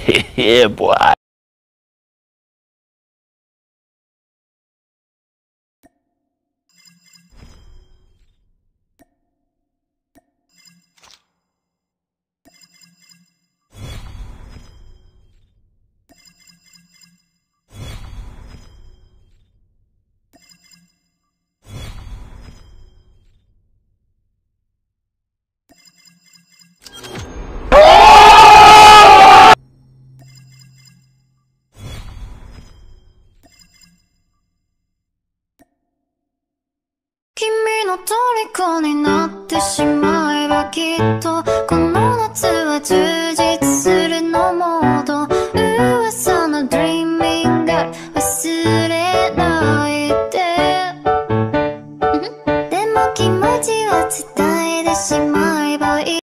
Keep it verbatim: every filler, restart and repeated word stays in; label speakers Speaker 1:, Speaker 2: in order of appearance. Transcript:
Speaker 1: Yeah, boy.
Speaker 2: 君の虜になってしまえばきっとこの夏は充実するのモード噂の Dreaming Girl 忘れないででも気持ちは伝えてしまう